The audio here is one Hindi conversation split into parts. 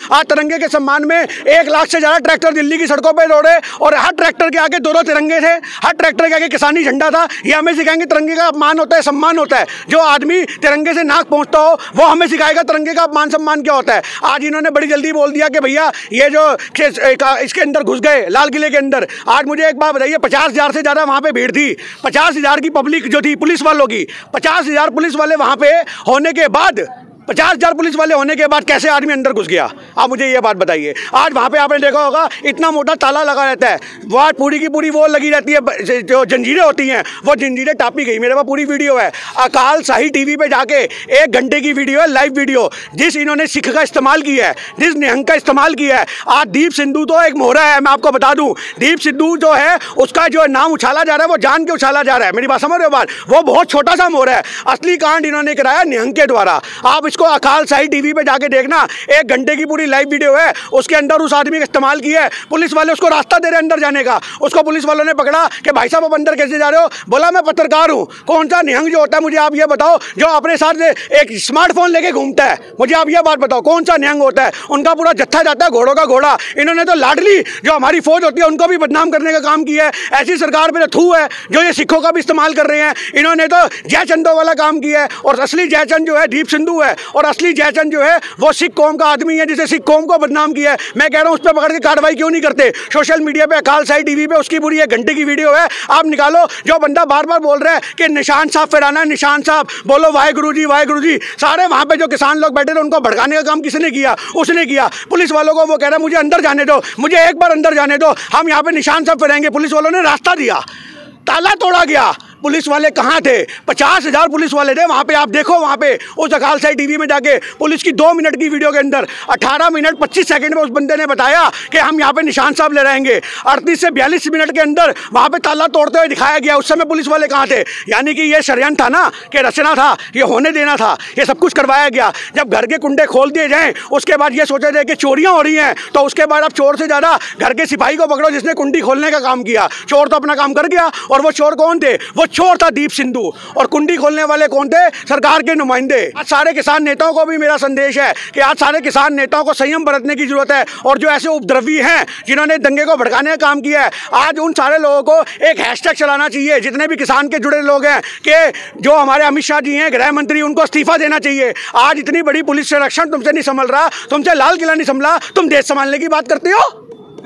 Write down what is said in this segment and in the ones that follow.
आज तिरंगे के सम्मान में 1 लाख से ज़्यादा ट्रैक्टर दिल्ली की सड़कों पर दौड़े और हर ट्रैक्टर के आगे 2-2 तिरंगे थे, हर ट्रैक्टर के आगे किसानी झंडा था। ये हमें सिखाएंगे तिरंगे का अपमान होता है, सम्मान होता है। जो आदमी तिरंगे से नाक पहुँचता हो वो हमें सिखाएगा तिरंगे का अपमान सम्मान क्या होता है। आज इन्होंने बड़ी जल्दी बोल दिया कि भैया ये जो इसके अंदर घुस गए लाल किले के अंदर। आज मुझे एक बात बताइए, 50,000 से ज़्यादा वहाँ पे भीड़ थी, 50,000 की पब्लिक जो थी पुलिस वालों की, 50,000 पुलिस वाले वहाँ पे होने के बाद 50,000 पुलिस वाले होने के बाद कैसे आदमी अंदर घुस गया? आप मुझे ये बात बताइए। आज वहाँ पे आपने देखा होगा इतना मोटा ताला लगा रहता है, वहाँ पूरी की पूरी वो लगी रहती है, जो जंजीरें होती हैं वो जंजीरें टापी गई। मेरे पास पूरी वीडियो है, अकाल शाही टीवी पे जाके 1 घंटे की वीडियो है, लाइव वीडियो, जिस इन्होंने सिख का इस्तेमाल किया है, जिस निहंग का इस्तेमाल किया है। आज दीप सिद्धू तो एक मोहरा है, मैं आपको बता दूँ, दीप सिद्धू जो है उसका जो नाम उछाला जा रहा है वो जान के उछाला जा रहा है। मेरी बात समझ रहे हो बात? वो बहुत छोटा सा मोहरा है, असली कांड इन्होंने कराया निहंग के द्वारा। आप इसको अकाल शाही टीवी पे जाके देखना, 1 घंटे की पूरी लाइव वीडियो है, उसके अंदर उस आदमी का इस्तेमाल किया है। पुलिस वाले उसको रास्ता दे रहे अंदर जाने का, उसको पुलिस वालों ने पकड़ा कि भाई साहब आप अंदर कैसे जा रहे हो? बोला मैं पत्रकार हूँ। कौन सा निहंग जो होता है मुझे आप ये बताओ, जो अपने साथ एक स्मार्टफोन लेके घूमता है? मुझे आप ये बात बताओ कौन सा निहंग होता है? उनका पूरा जत्था जाता है घोड़ों का घोड़ा। इन्होंने तो लाडली जो हमारी फौज होती है उनको भी बदनाम करने का काम किया है। ऐसी सरकार पे थू है जो ये सिखों का भी इस्तेमाल कर रहे हैं। इन्होंने तो जयचंदों वाला काम किया है, और असली जयचंद जो है दीप सिद्धू है, और असली जयचंद जो है वो सिख कौम का आदमी है जिसे सिख कौम को बदनाम किया है। मैं कह रहा हूं उस पर पकड़ के कार्रवाई क्यों नहीं करते? सोशल मीडिया पे अकाल शाही टीवी पे उसकी पूरी 1 घंटे की वीडियो है, आप निकालो। जो बंदा बार बार बोल रहा है कि निशान साहब फहराना है, निशान साहब बोलो वाहेगुरु जी वाहेगुरु जी, सारे वहां पे जो किसान लोग बैठे थे उनको भड़काने का काम किसने किया? उसने किया। पुलिस वालों को वो कह रहा है मुझे अंदर जाने दो, मुझे एक बार अंदर जाने दो, हम यहाँ पे निशान साहब फहराएंगे। पुलिस वालों ने रास्ता दिया, ताला तोड़ा गया। पुलिस वाले कहाँ थे? 50,000 पुलिस वाले थे वहाँ पे। आप देखो वहाँ पे उस अकाल शाही टीवी में जाके पुलिस की 2 मिनट की वीडियो के अंदर 18 मिनट 25 सेकंड में उस बंदे ने बताया कि हम यहाँ पे निशान साहब ले रहेंगे। 38 से 42 मिनट के अंदर वहाँ पे ताला तोड़ते हुए दिखाया गया। उस समय पुलिस वाले कहाँ थे? यानी कि ये षड्यंत्र था ना, कि रचना था, ये होने देना था, ये सब कुछ करवाया गया। जब घर के कुंडे खोल दिए जाएँ उसके बाद ये सोचा जाए कि चोरियाँ हो रही हैं, तो उसके बाद अब चोर से ज़्यादा घर के सिपाही को पकड़ो जिसने कुंडी खोलने का काम किया। चोर तो अपना काम कर गया, और वो चोर कौन थे? वो चोर था दीप सिद्धू। और कुंडी खोलने वाले कौन थे? सरकार के नुमाइंदे। आज सारे किसान नेताओं को भी मेरा संदेश है कि आज सारे किसान नेताओं को संयम बरतने की जरूरत है। और जो ऐसे उपद्रवी हैं जिन्होंने दंगे को भड़काने का काम किया है, आज उन सारे लोगों को एक हैशटैग चलाना चाहिए, जितने भी किसान के जुड़े लोग हैं, कि जो हमारे अमित शाह जी हैं गृह मंत्री, उनको इस्तीफा देना चाहिए। आज इतनी बड़ी पुलिस संरक्षण तुमसे नहीं संभल रहा, तुमसे लाल किला नहीं संभला, तुम देश संभालने की बात करते हो।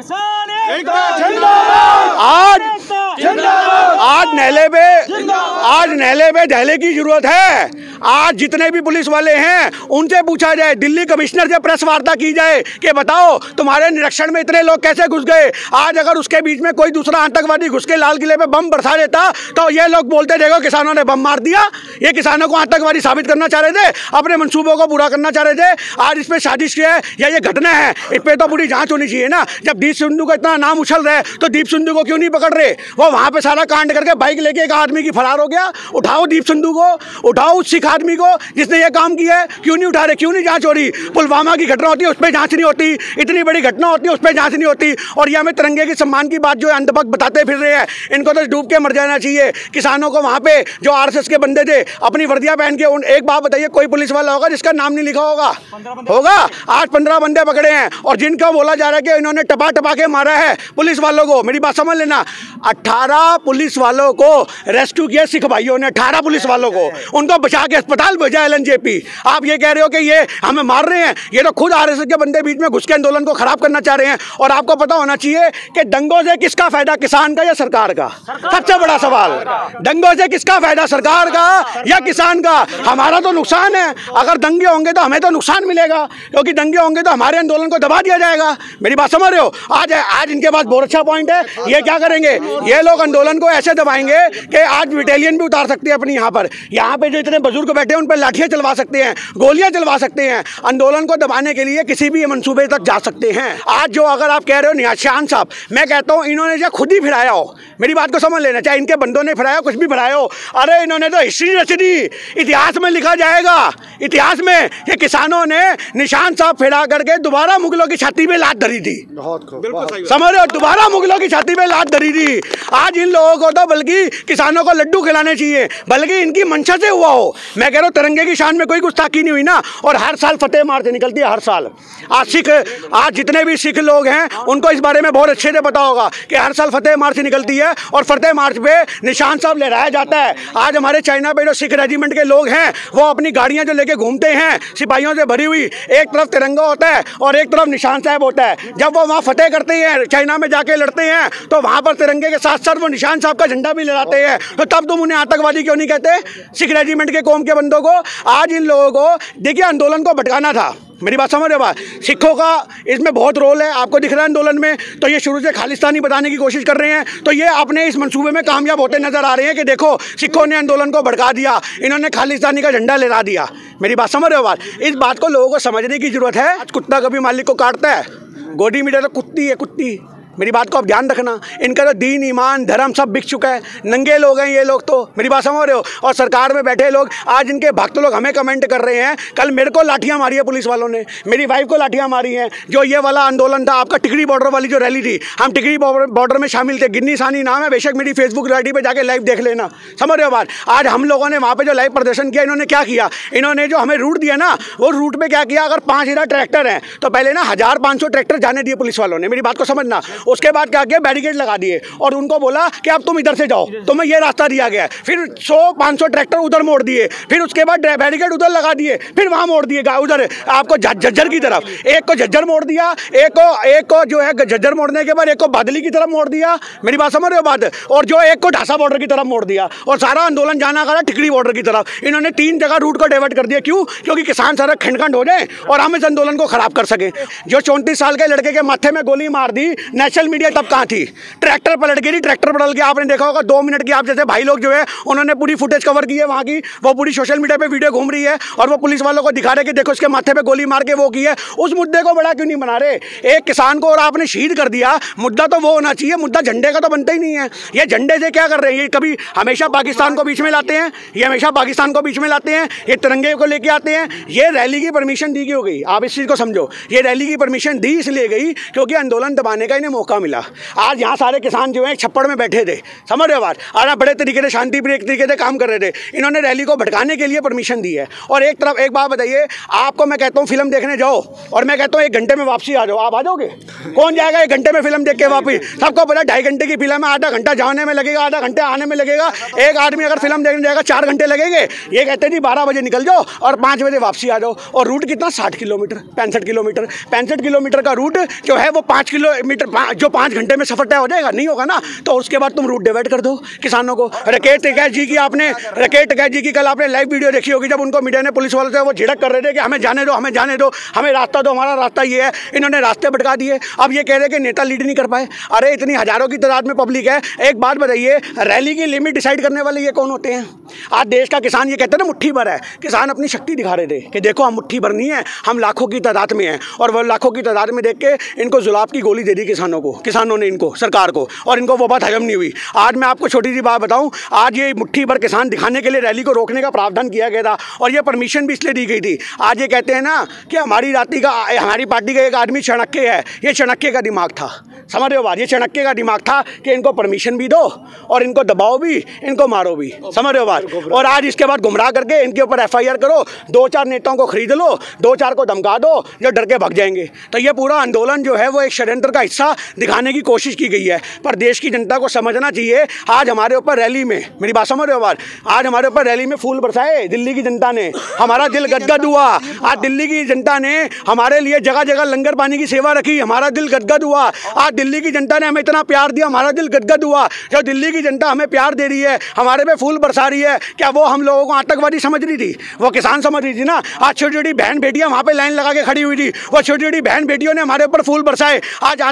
आज नहले पे दहले की जरूरत है। आज जितने भी पुलिस वाले हैं उनसे पूछा जाए, दिल्ली कमिश्नर से प्रेस वार्ता की जाए कि बताओ तुम्हारे निरीक्षण में इतने लोग कैसे घुस गए। आज अगर उसके बीच में कोई दूसरा आतंकवादी घुस के लाल किले पे बम बरसा देता तो ये लोग बोलते देखो किसानों ने बम मार दिया। ये किसानों को आतंकवादी साबित करना चाह रहे थे, अपने मंसूबों को पूरा करना चाह रहे थे। आज इस पर साजिश है या ये घटना है, इस पर तो पूरी जांच होनी चाहिए ना। जब दीप सिद्धू का इतना नाम उछल रहा है तो दीप सिद्धू को क्यों नहीं पकड़ रहे? वो वहां पे सारा कांड करके बाइक लेके एक आदमी की फरार हो गया। उठाओ दीप सिद्धू को, उठाओ उस सिख आदमी को जिसने ये काम किया है, क्यों नहीं उठा रहे? क्यों नहीं जांच हो रही? पुलवामा की घटना होती है उस पर जांच नहीं होती, इतनी बड़ी घटना होती है उस पर जांच नहीं होती। और ये हमें तिरंगे के सम्मान की बात जो है अंधभक्त बताते फिर रहे हैं, इनको तो डूब के मर जाना चाहिए। किसानों को वहां पे जो आरएसएस के बंदे थे अपनी वर्दियां पहन के, एक बात बताइए कोई पुलिस वाला होगा जिसका नाम नहीं लिखा होगा? होगा। आज 15 बंदे पकड़े हैं और जिनका बोला जा रहा है कि इन्होंने टपा टपा के मारा है पुलिस वालों को। मेरी बात समझ लेना, 18 पुलिस वालों को रेस्क्यू किया सिख भाइयों ने, 18 पुलिस वालों को, उनको बचा के अस्पताल भेजा एलएनजेपी। आप ये कह रहे हो कि ये हमें मार रहे हैं? ये तो खुद आरएसएस के बंदे बीच में घुस के आंदोलन को खराब करना चाह रहे हैं। और आपको पता होना चाहिए कि दंगों से किसका फायदा, किसान का या सरकार का? सबसे बड़ा सवाल, दंगों से किसका फायदा, सरकार का या किसान का? हमारा तो नुकसान है। अगर दंगे होंगे तो हमें तो नुकसान मिलेगा, क्योंकि दंगे होंगे तो हमारे आंदोलन को दबा दिया जाएगा। मेरी बात समझ रहे हो? आज इनके पास बहुत अच्छा पॉइंट है। ये क्या करेंगे, ये लोग आंदोलन को ऐसे दबाएंगे कि आज बैटेलियन भी उतार सकते हैं अपनी यहाँ पे जो इतने बुजुर्ग बैठे हैं उन पर लाठियां चलवा सकते हैं, गोलियां चलवा सकते हैं। आंदोलन को दबाने के लिए किसी भी मंसूबे तक जा सकते हैं। आज जो अगर आप कह रहे हो निशान साहब, मैं कहता हूँ इन्होंने जो खुद ही फिराया हो, मेरी बात को समझ लेना, चाहे इनके बंदों ने फिराया कुछ भी फिराया हो, अरे इन्होंने तो हिस्ट्री रच दी, इतिहास में लिखा जाएगा, इतिहास में ये किसानों ने निशान साहब फैला करके दोबारा मुगलों की छाती में लात धरी थी। बहुत समझ रहे हो, दोबारा मुगलों की छाती में लात धरी थी। आज इन लोगों को तो बल्कि किसानों को लड्डू खिलाने चाहिए, बल्कि इनकी मंशा से हुआ हो। मैं कह रहा हूँ तिरंगे की शान में कोई गुस्ताखी नहीं हुई ना। और हर साल फतेह मार्च निकलती है, हर साल। आज जितने भी सिख लोग हैं उनको इस बारे में बहुत अच्छे से पता होगा कि हर साल फतेह मार्च निकलती है और फतेह मार्च पे निशान साहब लहराया जाता है। आज हमारे चाइना पे जो सिख रेजिमेंट के लोग हैं वो अपनी गाड़ियां जो लेके घूमते हैं सिपाहियों से भरी हुई, एक तरफ तिरंगा होता है और एक तरफ निशान साहब होता है। जब वो वहाँ फतेह करते हैं, चाइना में जाके लड़ते हैं, तो वहाँ पर तिरंगे के साथ साथ वो निशान साहब का झंडा भी लहराते हैं। तो तब तुम उन्हें आतंकवादी क्यों नहीं कहते, सिख रेजिमेंट के कौम के बंदों को? आज इन लोगों को देखिए आंदोलन को भटकाना था। मेरी बात समझ रहे हो? सिखों का इसमें बहुत रोल है, आपको दिख रहा है आंदोलन में। तो ये शुरू से खालिस्तानी बताने की कोशिश कर रहे हैं, तो ये अपने इस मंसूबे में कामयाब होते नजर आ रहे हैं कि देखो सिखों ने आंदोलन को भड़का दिया, इन्होंने खालिस्तानी का झंडा लहरा दिया। मेरी बात समझ रहे हो? इस बात को लोगों को समझने की जरूरत है। आज कुत्ता कभी मालिक को काटता है, गोदी मीडिया तो कुत्ती है, कुत्ती। मेरी बात को आप ध्यान रखना। इनका तो दीन ईमान धर्म सब बिक चुका है, नंगे लोग हैं ये लोग। तो मेरी बात समझ रहे हो? और सरकार में बैठे लोग, आज इनके भक्त लोग हमें कमेंट कर रहे हैं, कल मेरे को लाठियां मारी है पुलिस वालों ने, मेरी वाइफ को लाठियां मारी हैं। जो ये वाला आंदोलन था आपका टिकरी बॉर्डर वाली जो रैली थी, हम टिकरी बॉर्डर में शामिल थे। गिन्नी सानी नाम है, बेशक मेरी फेसबुक आईडी पे जाके लाइव देख लेना। समझ रहे हो बात? आज हम लोगों ने वहाँ पे जो लाइव प्रदर्शन किया, इन्होंने क्या किया, इन्होंने जो हमें रूट दिया ना, वो रूट पे क्या किया, अगर 5000 ट्रैक्टर हैं तो पहले ना 1500 ट्रैक्टर जाने दिए पुलिस वालों ने। मेरी बात को समझना। उसके बाद क्या किया, बैरिकेड लगा दिए और उनको बोला कि अब तुम इधर से जाओ, तुम्हें ये रास्ता दिया गया है। फिर 100-500 ट्रैक्टर उधर मोड़ दिए, फिर उसके बाद बैरिकेड उधर लगा दिए, फिर वहां मोड़ दिए उधर आपको झज्जर की तरफ। एक को झज्जर मोड़ दिया, एक को जो है झज्जर मोड़ने के बाद एक को बादली की तरफ मोड़ दिया। मेरी बात समझ रहे हो बात? और जो एक को ढासा बॉर्डर की तरफ मोड़ दिया और सारा आंदोलन जाना करा टिकरी बॉर्डर की तरफ। इन्होंने 3 जगह रूट को डाइवर्ट कर दिया। क्यों? क्योंकि किसान सारा खंड हो जाए और हम इस आंदोलन को खराब कर सके। जो 34 साल के लड़के के माथे में गोली मार दी, नेशनल मीडिया तब कहाँ थी? ट्रैक्टर पलट गई, ट्रैक्टर पलट के आपने देखा होगा 2 मिनट की, आप जैसे भाई लोग जो है उन्होंने पूरी फुटेज कवर की है वहाँ की, वो पूरी सोशल मीडिया पे वीडियो घूम रही है और वो पुलिस वालों को दिखा रहे कि देखो उसके माथे पे गोली मार के वो की है। उस मुद्दे को बड़ा क्यों नहीं बना रहे? एक किसान को और आपने शहीद कर दिया, मुद्दा तो वो होना चाहिए, मुद्दा झंडे का तो बनता ही नहीं है। ये झंडे से क्या कर रहे हैं? ये कभी हमेशा पाकिस्तान को बीच में लाते हैं, ये हमेशा पाकिस्तान को बीच में लाते हैं, ये तिरंगे को लेके आते हैं। ये रैली की परमिशन दी क्यों गई? आप इस चीज़ को समझो। ये रैली की परमिशन दी इसलिए गई क्योंकि आंदोलन दबाने का इन्हें मौका मिला। आज यहाँ सारे किसान जो है छप्पड़ में बैठे थे, समझ रहे हो बात? और बड़े तरीके से शांतिप्रिय तरीके से काम कर रहे थे। इन्होंने रैली को भटकाने के लिए परमिशन दी है। और एक तरफ एक बात बताइए, आपको मैं कहता हूँ फिल्म देखने जाओ और मैं कहता हूँ 1 घंटे में वापसी आ जाओ, आप आ जाओगे? कौन जाएगा 1 घंटे में फिल्म देख के वापस? सबको पता 2.5 घंटे की फिल्म है, आधा घंटा जाने में लगेगा, आधा घंटा आने में लगेगा। एक आदमी अगर फिल्म देखने जाएगा 4 घंटे लगेंगे। ये कहते हैं जी 12 बजे निकल जाओ और 5 बजे वापसी आ जाओ। और रूट कितना? 60 किलोमीटर, 65 किलोमीटर। 65 किलोमीटर का रूट जो है वो 5 किलोमीटर जो 5 घंटे में सफर तय हो जाएगा, नहीं होगा ना। तो उसके बाद तुम रूट डिवाइड कर दो किसानों को। राकेश टिकैत जी की कल आपने लाइव वीडियो देखी होगी, जब उनको मीडिया ने पुलिस वालों से वो झिड़क कर रहे थे कि हमें जाने दो, हमें जाने दो, हमें रास्ता दो, हमारा रास्ता ये है। इन्होंने रास्ते भटका दिए। अब ये कह रहे हैं कि नेता लीड नहीं कर पाए। अरे इतनी हजारों की तादाद में पब्लिक है। एक बात बताइए, रैली की लिमिट डिसाइड करने वाले ये कौन होते हैं? आज देश का किसान ये कहते हैं ना मुट्ठी भर है। किसान अपनी शक्ति दिखा रहे थे कि देखो हम मुट्ठी भर नहीं है, हम लाखों की तादाद में हैं। और वो लाखों की तादाद में देख के इनको जुलाब की गोली दे दी किसानों ने इनको, सरकार को, और इनको वो बात हजम नहीं हुई। आज मैं आपको छोटी सी बात बताऊं, आज ये मुट्ठी भर किसान दिखाने के लिए रैली को रोकने का प्रावधान किया गया था और ये परमिशन भी इसलिए दी गई थी। आज ये कहते हैं ना कि हमारी पार्टी का एक आदमी चाणक्य है। ये चाणक्य का दिमाग था, समझ रहे हो बात? ये चाणक्य का दिमाग था कि इनको परमिशन भी दो और इनको दबाओ भी, इनको मारो भी, समझ रहे हो बात? और आज इसके बाद गुमराह करके इनके ऊपर FIR करो, 2-4 नेताओं को खरीद लो, 2-4 को धमका दो जो डर के भाग जाएंगे। तो ये पूरा आंदोलन जो है वो एक षड्यंत्र का हिस्सा दिखाने की कोशिश की गई है। पर देश की जनता को समझना चाहिए, आज हमारे ऊपर रैली में, मेरी बात समझ रहे हो बात? आज हमारे ऊपर रैली में फूल बरसाए दिल्ली की जनता ने, हमारा दिल गदगद हुआ। आज दिल्ली की जनता ने हमारे लिए जगह जगह लंगर पानी की सेवा रखी, हमारा दिल गदगद हुआ। आज दिल्ली की जनता ने हमें इतना प्यार दिया, हमारा दिल गदगद हुआ। जो दिल्ली की जनता हमें प्यार दे रही है, हमारे पे फूल बरसा रही है, क्या वो हम लोगों को आतंकवादी समझ रही थी? वो किसान समझ रही थी ना। आज छोटी छोटी बहन बेटियां वहां पे लाइन लगा के खड़ी हुई थी, वो छोटी छोटी बहन बेटियों ने हमारे ऊपर फूल बरसाए। आज आतंकवादियां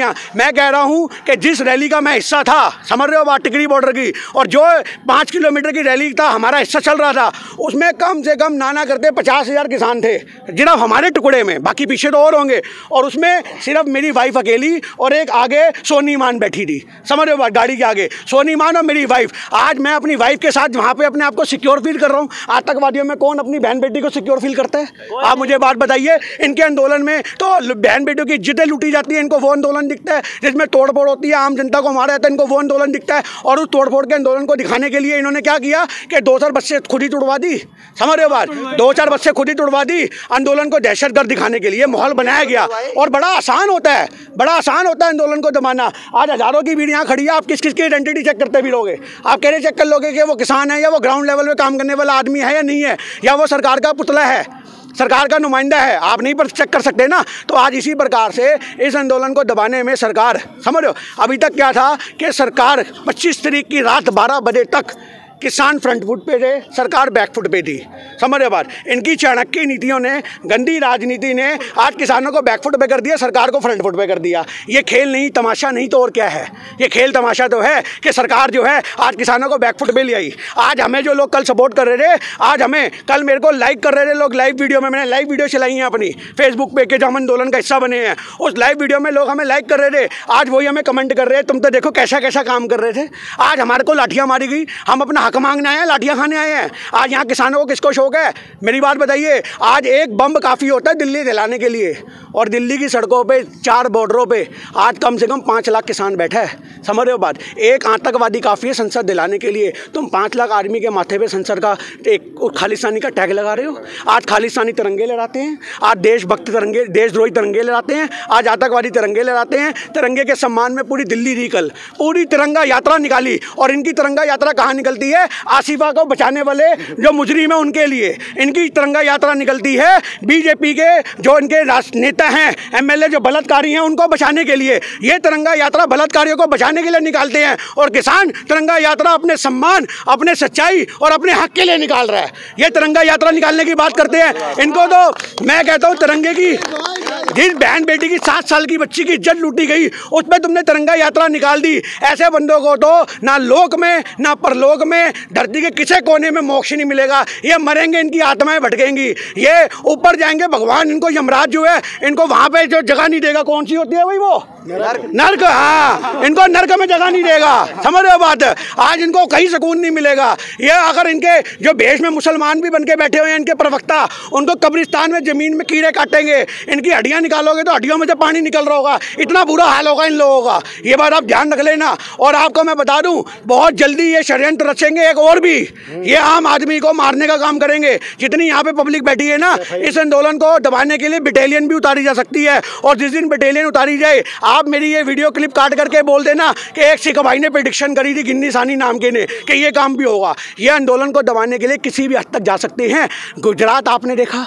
रैलियाँ। मैं कह रहा हूँ कि जिस रैली का मैं हिस्सा था, समझ रहे हो बात, टिकरी बॉर्डर की, और जो 5 किलोमीटर की रैली था हमारा हिस्सा चल रहा था, उसमें कम से कम नाना करते 50,000 किसान थे जिन्हें हमारे टुकड़े में, बाकी पीछे तो और होंगे, और उसमें सिर्फ मेरी वाइफ अकेली और एक आगे सोनी मान बैठी थी, समझ रहे हो बात, गाड़ी के आगे सोनी मान और मेरी वाइफ। आज मैं अपनी वाइफ के साथ वहाँ पे अपने आप को सिक्योर फील कर रहा हूँ। आतंकवादियों में कौन अपनी बहन बेटी को सिक्योर फील करता है? आप मुझे बात बताइए। इनके आंदोलन में तो बहन बेटियों की इज्जतें लूटी जाती है, इनको वो आंदोलन दिखता है जिसमें तोड़फोड़ होती है, आम जनता को मारा जाता है, इनको वो आंदोलन दिखता है। और उस तोड़फोड़ के आंदोलन को दिखाने के लिए इन्होंने क्या किया कि 2-4 बसें खुद ही तुड़वा दी, समझ रहे हो बात, 2-4 बसें खुद ही तुड़वा दी। आंदोलन को दहशतगर्द दिखाने के लिए माहौल बनाया गया। और बड़ा आसान होता है, बड़ा आसान होता है आंदोलन को दबाना। आज हजारों की भीड़ यहाँ खड़ी है, आप किस किस की आइडेंटिटी चेक करते भी लोगे? आप कैसे चेक कर लोगे कि वो किसान है या वो ग्राउंड लेवल पे काम करने वाला आदमी है या नहीं है, या वो सरकार का पुतला है, सरकार का नुमाइंदा है? आप नहीं पर चेक कर सकते ना। तो आज इसी प्रकार से इस आंदोलन को दबाने में सरकार, समझ रहे हो, अभी तक क्या था कि सरकार 25 तारीख की रात 12 बजे तक किसान फ्रंट फुट पे थे, सरकार बैक फुट पे थी, समझ रहे बात। इनकी चाणक्य नीतियों ने, गंदी राजनीति ने आज किसानों को बैक फुट पे कर दिया, सरकार को फ्रंट फुट पे कर दिया। ये खेल नहीं, तमाशा नहीं तो और क्या है? ये खेल तमाशा तो है कि सरकार जो है आज किसानों को बैक फुट पे ले आई। आज हमें जो लोग कल सपोर्ट कर रहे थे, आज हमें कल मेरे को लाइक कर रहे थे लोग लाइव वीडियो में, मैंने लाइव वीडियो चलाई है अपनी फेसबुक पे के जो हम आंदोलन का हिस्सा बने हैं, उस लाइव वीडियो में लोग हमें लाइक कर रहे थे। आज वही हमें कमेंट कर रहे हैं, तुम तो देखो कैसा कैसा काम कर रहे थे। आज हमारे को लाठियाँ मारी गई, हम अपना हक मांगने आए हैं, लाठियाँ खाने आए हैं। आज यहाँ किसानों को किसको शौक है? मेरी बात बताइए। आज एक बम काफ़ी होता है दिल्ली दिलाने के लिए, और दिल्ली की सड़कों पे 4 बॉर्डरों पे आज कम से कम 5 लाख किसान बैठा है, समझ रहे हो बात। एक आतंकवादी काफ़ी है संसद दिलाने के लिए, तुम 5 लाख आदमी के माथे पे संसद का एक खालिस्तानी का टैग लगा रहे हो। आज खालिस्तानी तिरंगे लहराते हैं, आज देशभक्त तिरंगे, देशद्रोही तिरंगे लहराते हैं, आज आतंकवादी तिरंगे लहराते हैं। तिरंगे के सम्मान में पूरी दिल्ली थी कल, पूरी तिरंगा यात्रा निकाली। और इनकी तिरंगा यात्रा कहाँ निकलती है? आसिफा को बचाने वाले जो मुजरिम है उनके लिए इनकी तिरंगा यात्रा निकलती है। बीजेपी के जो इनके नेता हैं, एमएलए जो बलात्कारी हैं, उनको बचाने के लिए ये तिरंगा यात्रा बलात्कारियों को बचाने के लिए निकालते हैं। और किसान तिरंगा यात्रा अपने सम्मान, अपने सच्चाई और अपने हक के लिए निकाल रहा है। ये तिरंगा यात्रा निकालने की बात करते हैं। इनको तो मैं कहता हूँ तिरंगे की, जिस बहन बेटी की 7 साल की बच्ची की इज्जत लूटी गई, उस पर तुमने तिरंगा यात्रा निकाल दी। ऐसे बंदों को तो ना लोक में ना परलोक में, धरती के किसी कोने में मोक्ष नहीं मिलेगा। ये मरेंगे, इनकी आत्माएं भटकेंगी, ये ऊपर जाएंगे, भगवान इनको यमराज जो है इनको वहां पे जो जगह नहीं देगा। कौन सी होती है भाई वो? नर्क। हाँ, इनको नर्क में जगह नहीं देगा, समझ रहे हो बात। आज इनको कहीं सुकून नहीं मिलेगा। ये अगर इनके जो भेष में मुसलमान भी बन के बैठे हुए हैं इनके प्रवक्ता, उनको कब्रिस्तान में जमीन में कीड़े काटेंगे। इनकी हड्डियां निकालोगे तो हड्डियों में से पानी निकल रहा होगा, इतना बुरा हाल होगा इन लोगों का। ये बात आप ध्यान रख लेना। और आपको मैं बता दूं, बहुत जल्दी ये षड्यंत्र रचेंगे एक और भी, ये आम आदमी को मारने का काम करेंगे। जितनी यहाँ पे पब्लिक बैठी है ना, इस आंदोलन को दबाने के लिए बटालियन भी उतारी जा सकती है। और जिस दिन बटालियन उतारी जाए, आप मेरी ये वीडियो क्लिप काट करके बोल देना कि एक सिख भाई ने प्रेडिक्शन करी थी गिन्नी सानी नाम के ने कि ये काम भी होगा। ये आंदोलन को दबाने के लिए किसी भी हद तक जा सकते हैं। गुजरात आपने देखा,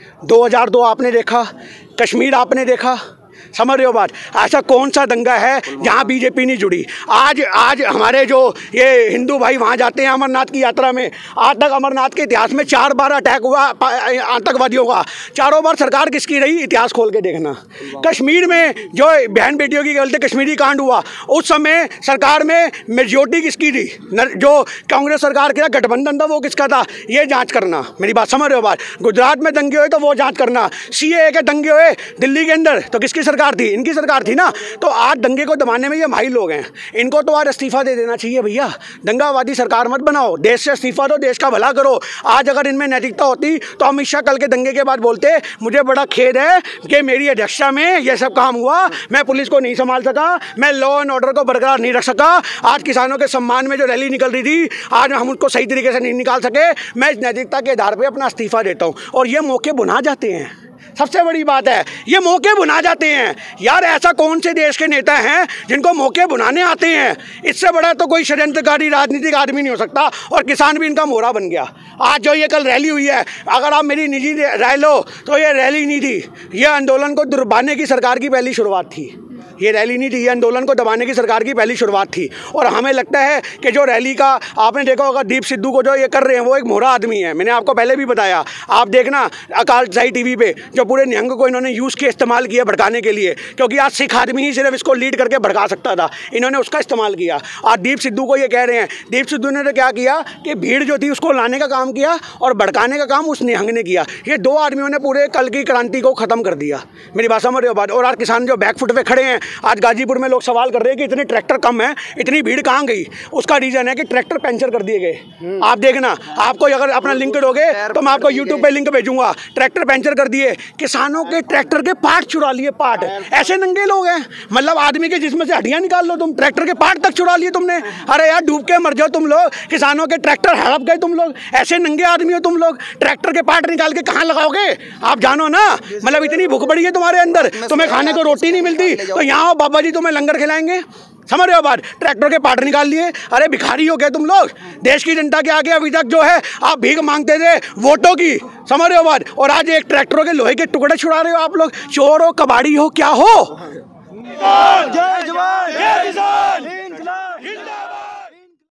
2002 आपने देखा, कश्मीर आपने देखा, समझ रहे हो बात। ऐसा कौन सा दंगा है जहाँ बीजेपी नहीं जुड़ी? आज हमारे जो ये हिंदू भाई वहाँ जाते हैं अमरनाथ की यात्रा में, आज तक अमरनाथ के इतिहास में 4 बार अटैक हुआ आतंकवादियों का, चारों बार सरकार किसकी रही? इतिहास खोल के देखना। कश्मीर में जो बहन बेटियों की गलती कश्मीरी कांड हुआ, उस समय सरकार में मेजोरिटी किसकी थी? जो कांग्रेस सरकार का गठबंधन था वो किसका था? ये जाँच करना। मेरी बात समझ रहे हो बात। गुजरात में दंगे हुए तो वो जाँच करना। CAA के दंगे हुए दिल्ली के अंदर तो किसकी सरकार थी? इनकी सरकार थी ना। तो आज दंगे को दबाने में ये माहिर लोग हैं, इनको तो आज इस्तीफा दे देना चाहिए। भैया दंगावादी सरकार मत बनाओ, देश से इस्तीफा दो, देश का भला करो। आज अगर इनमें नैतिकता होती तो अमित शाह कल के दंगे के बाद बोलते, मुझे बड़ा खेद है कि मेरी अध्यक्षता में ये सब काम हुआ, मैं पुलिस को नहीं संभाल सका, मैं लॉ एंड ऑर्डर को बरकरार नहीं रख सका। आज किसानों के सम्मान में जो रैली निकल रही थी, आज हम उसको सही तरीके से नहीं निकाल सके, मैं इस नैतिकता के आधार पर अपना इस्तीफा देता हूँ। और ये मौके बुना जाते हैं, सबसे बड़ी बात है, ये मौके बुना जाते हैं। यार ऐसा कौन से देश के नेता हैं जिनको मौके बुनाने आते हैं? इससे बड़ा तो कोई षड्यंत्रकारी राजनीतिक आदमी नहीं हो सकता। और किसान भी इनका मोहरा बन गया। आज जो ये कल रैली हुई है, अगर आप मेरी निजी राय लो तो ये रैली नहीं थी, ये आंदोलन को दुर्बाने की सरकार की पहली शुरुआत थी। ये रैली नहीं थी, ये आंदोलन को दबाने की सरकार की पहली शुरुआत थी। और हमें लगता है कि जो रैली का आपने देखा होगा, दीप सिद्धू को जो ये कर रहे हैं वो एक मोहरा आदमी है। मैंने आपको पहले भी बताया, आप देखना अकाल साई टीवी पे जो पूरे निहंग को इन्होंने यूज़ के इस्तेमाल किया भड़काने के लिए, क्योंकि आज सिख आदमी ही सिर्फ इसको लीड करके भड़का सकता था, इन्होंने उसका इस्तेमाल किया। आज दीप सिद्धू को ये कह रहे हैं, दीप सिद्धू ने क्या किया कि भीड़ जो थी उसको लाने का काम किया और भड़काने का काम उस निहंग ने किया। ये दो आदमियों ने पूरे कल की क्रांति को ख़त्म कर दिया। मेरी बात समझ रहे हो बात? और आज किसान जो बैकफुट पे खड़े हैं, आज गाजीपुर में लोग सवाल कर रहे हैं कि इतने ट्रैक्टर कम है, इतनी भीड़ कहाँ गई? उसका रीज़न है कि ट्रैक्टर पंचर कर दिए गए। आप देखना, आपको अगर अपना लिंक दोगे तो मैं आपको यूट्यूब पे लिंक भेजूंगा। ट्रैक्टर पंचर कर दिए, किसानों के ट्रैक्टर के पार्ट चुरा लिए, पार्ट। ऐसे नंगे लोग हैं, मतलब आदमी के जिसमें से हड्डियां निकाल लो तुम, ट्रैक्टर के पार्ट तक चुरा लिए तुमने। अरे यार डूब के मर जाओ तुम लोग, किसानों के ट्रैक्टर हड़प गए तुम लोग। ऐसे नंगे आदमी हो तुम लोग, ट्रैक्टर के पार्ट निकाल के कहाँ लगाओगे? आप जानो ना, मतलब इतनी भूख बढ़ी है तुम्हारे अंदर, तुम्हें खाने को रोटी नहीं मिलती, तो यहाँ आओ बाबा जी तुम्हें लंगर खिलाएंगे। समझ रहे हो बात? ट्रैक्टर के पार्ट निकाल लिए। अरे भिखारी हो गए तुम लोग, देश की जनता के आगे अभी तक जो है आप भीख मांगते थे वोटों की। समझ रहे हो बात? और आज एक ट्रैक्टरों के लोहे के टुकड़े छुड़ा रहे हो आप लोग। चोर हो, कबाड़ी हो, क्या हो? जय जवान जय किसान।